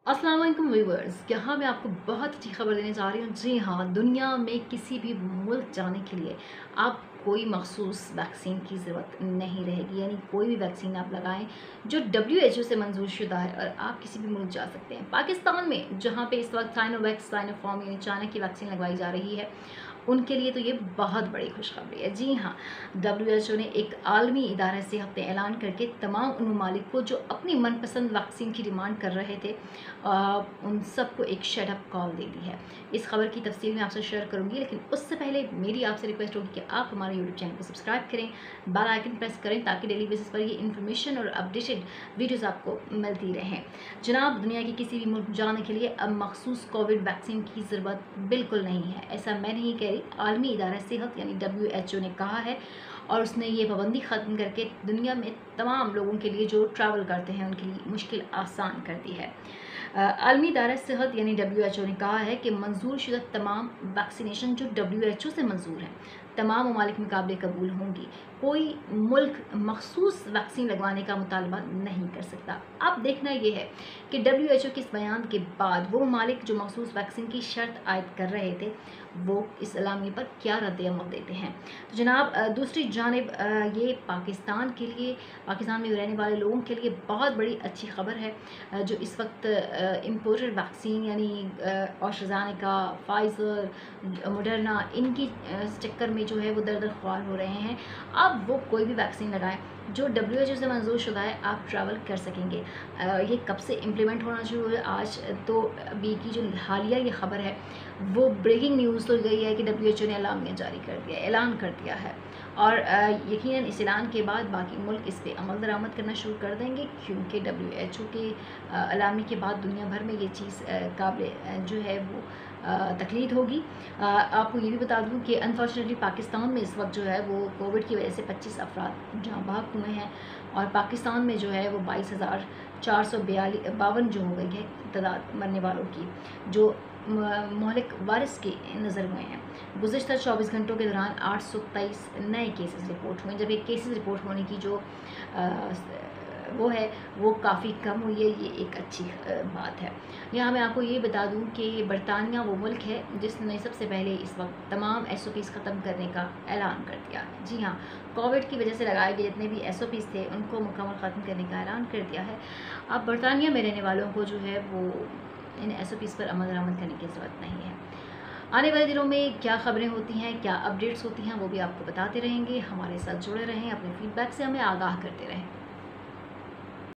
अस्सलाम वालेकुम व्यूअर्स, यहाँ मैं आपको बहुत अच्छी खबर देने जा रही हूँ। जी हाँ, दुनिया में किसी भी मुल्क जाने के लिए आप कोई मखसूस वैक्सीन की ज़रूरत नहीं रहेगी। यानी कोई भी वैक्सीन आप लगाएं जो WHO से मंजूर शुदा है और आप किसी भी मुल्क जा सकते हैं। पाकिस्तान में जहाँ पे इस वक्त साइनोफार्म यानी चाइना की वैक्सीन लगवाई जा रही है, उनके लिए तो ये बहुत बड़ी खुशखबरी है। जी हाँ, WHO ने एक आलमी इदारा सेहत ने ऐलान करके तमाम उन ममालिक को जो अपनी मनपसंद वैक्सीन की डिमांड कर रहे थे, उन सबको एक शट अप कॉल दे दी है। इस खबर की तफसील मैं आपसे शेयर करूंगी, लेकिन उससे पहले मेरी आपसे रिक्वेस्ट होगी कि आप हमारे यूट्यूब चैनल को सब्सक्राइब करें, बेल आइकन प्रेस करें ताकि डेली बेसिस पर ये इन्फॉर्मेशन और अपडेटेड वीडियोस आपको मिलती रहें। जनाब, दुनिया के किसी भी मुल्क जाने के लिए अब मखसूस कोविड वैक्सीन की ज़रूरत बिल्कुल नहीं है। ऐसा मैं नहीं कह रही, आलमी इदारा सेहत यानी WHO ने कहा है और उसने ये पाबंदी ख़त्म करके दुनिया में तमाम लोगों के लिए जो ट्रैवल करते हैं उनके लिए मुश्किल आसान कर दी है। आलमी इदारा सेहत यानी WHO ने कहा है कि मंजूर शुदा तमाम वैक्सीनेशन जो WHO से मंजूर हैं तमाम ममालिक में काबिल कबूल होंगी। कोई मुल्क मखसूस वैक्सीन लगवाने का मुतालबा नहीं कर सकता। अब देखना यह है कि WHO के इस बयान के बाद वो ममालिक जो मखसूस वैक्सीन की शर्त आयद कर रहे थे वो इस एलामिया पर क्या रद्द-ए-अमल देते हैं। तो जनाब, दूसरी जानिब ये पाकिस्तान के लिए, पाकिस्तान में रहने वाले लोगों के लिए बहुत बड़ी अच्छी खबर है। जो इस वक्त इम्पोर्टेड वैक्सीन यानी ऑस्ट्राज़ेनेका, फाइज़र, मॉडर्ना, इनकी चक्कर में जो है वो दर दर ख्वार हो रहे हैं। अब वो कोई भी वैक्सीन लगाएं जो WHO से मंजूर शुदा है, आप ट्रैवल कर सकेंगे। ये कब से इम्प्लीमेंट होना शुरू है? आज तो अभी की जो हालिया ये ख़बर है वो ब्रेकिंग न्यूज़ तो गई है कि WHO ने ऐलान कर दिया है और यकीनन इस ऐलान के बाद बाकी मुल्क इस पर अमल दरामद करना शुरू कर देंगे, क्योंकि WHO के ऐलान के बाद दुनिया भर में ये चीज़ काबिल जो है वो तकलीद होगी। आपको ये भी बता दूं कि अनफॉर्चुनेटली पाकिस्तान में इस वक्त जो है वो कोविड की वजह से 25 अफराद जाँ बहक हुए हैं और पाकिस्तान में जो है वो 22,452 जो हो गई है तादाद मरने वालों की, जो महलिक वारिस के नज़र हुए हैं। गुज़िश्ता 24 घंटों के दौरान 823 नए केसेस रिपोर्ट हुए, जब एक केसेस रिपोर्ट होने की जो वो है वो काफ़ी कम हुई है। ये एक अच्छी बात है। यहाँ मैं आपको ये बता दूँ कि बरतानिया वो मुल्क है जिसने सबसे पहले इस वक्त तमाम SOPs ख़त्म करने का ऐलान कर दिया है। जी हाँ, कोविड की वजह से लगाए गए जितने भी SOPs थे उनको मुकम्मल ख़त्म करने का ऐलान कर दिया है। अब बरतानिया में रहने वालों को जो है वो इन SOPs पर अमल दरामद करने की ज़रूरत नहीं है। आने वाले दिनों में क्या खबरें होती हैं, क्या अपडेट्स होती हैं, वो भी आपको बताते रहेंगे। हमारे साथ जुड़े रहें, अपने फीडबैक से हमें आगाह करते रहें।